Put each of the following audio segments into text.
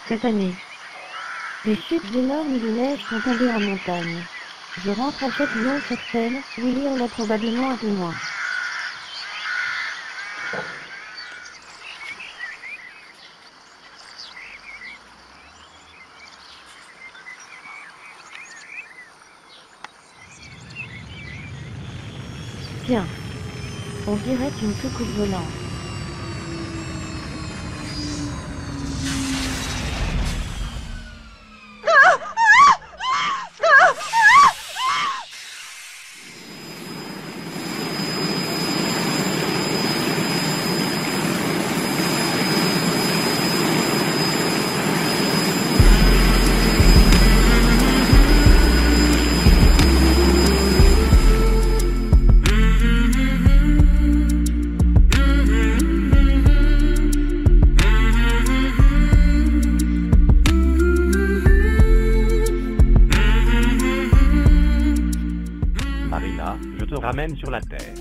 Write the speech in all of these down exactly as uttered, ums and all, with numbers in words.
Cette année, des chutes énormes de neige sont tombées en montagne. Je rentre à Châtillon-sur-Seine, Willy en a probablement un peu moins. Tiens, on dirait une soucoupe volante. Marina, je te ramène sur la Terre.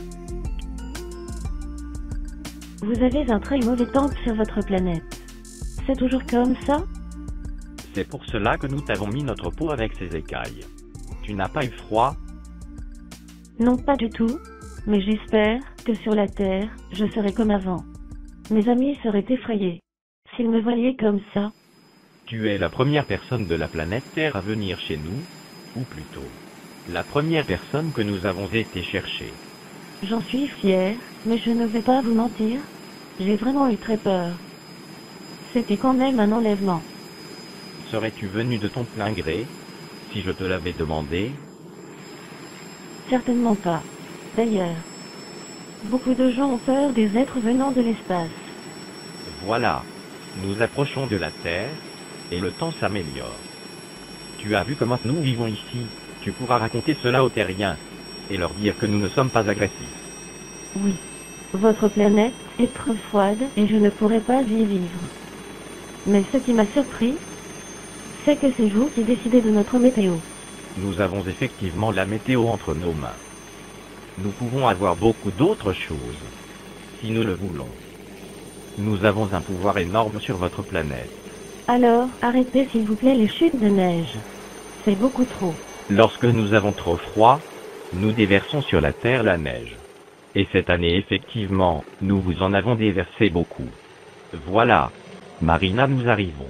Vous avez un très mauvais temps sur votre planète. C'est toujours comme ça? C'est pour cela que nous t'avons mis notre peau avec ses écailles. Tu n'as pas eu froid? Non, pas du tout. Mais j'espère que sur la Terre, je serai comme avant. Mes amis seraient effrayés s'ils me voyaient comme ça. Tu es la première personne de la planète Terre à venir chez nous, ou plutôt, la première personne que nous avons été chercher. J'en suis fière, mais je ne vais pas vous mentir. J'ai vraiment eu très peur. C'était quand même un enlèvement. Serais-tu venu de ton plein gré, si je te l'avais demandé? Certainement pas. D'ailleurs, beaucoup de gens ont peur des êtres venant de l'espace. Voilà, nous approchons de la Terre, et le temps s'améliore. Tu as vu comment nous vivons ici, tu pourras raconter cela aux terriens, et leur dire que nous ne sommes pas agressifs. Oui. Votre planète est trop froide et je ne pourrai pas y vivre. Mais ce qui m'a surpris, c'est que c'est vous qui décidez de notre météo. Nous avons effectivement la météo entre nos mains. Nous pouvons avoir beaucoup d'autres choses, si nous le voulons. Nous avons un pouvoir énorme sur votre planète. Alors, arrêtez s'il vous plaît les chutes de neige. C'est beaucoup trop. Lorsque nous avons trop froid, nous déversons sur la Terre la neige. Et cette année effectivement, nous vous en avons déversé beaucoup. Voilà, Marina, nous arrivons.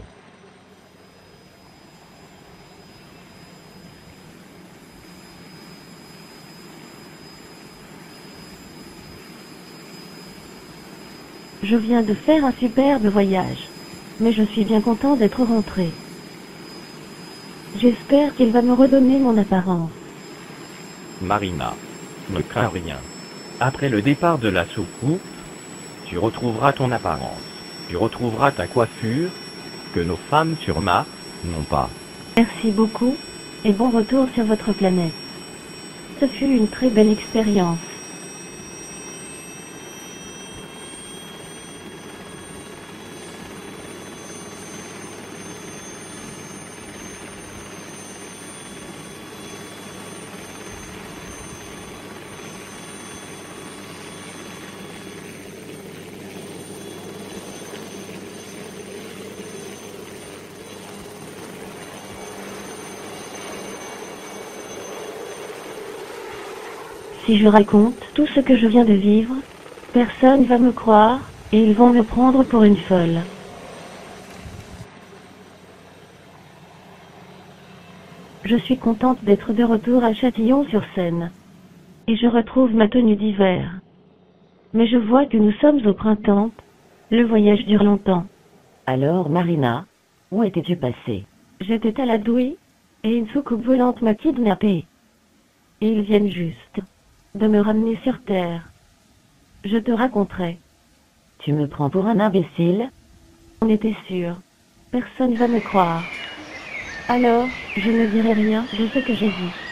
Je viens de faire un superbe voyage. Mais je suis bien content d'être rentré. J'espère qu'il va me redonner mon apparence. Marina, ne crains rien. Après le départ de la soucoupe, tu retrouveras ton apparence. Tu retrouveras ta coiffure, que nos femmes sur Mars n'ont pas. Merci beaucoup, et bon retour sur votre planète. Ce fut une très belle expérience. Si je raconte tout ce que je viens de vivre, personne va me croire, et ils vont me prendre pour une folle. Je suis contente d'être de retour à Châtillon-sur-Seine. Et je retrouve ma tenue d'hiver. Mais je vois que nous sommes au printemps. Le voyage dure longtemps. Alors Marina, où étais-tu passée? J'étais à la douille, et une soucoupe volante m'a kidnappée. Et ils viennent juste de me ramener sur Terre. Je te raconterai. Tu me prends pour un imbécile? On était sûr. Personne va me croire. Alors, je ne dirai rien de ce que j'ai vu.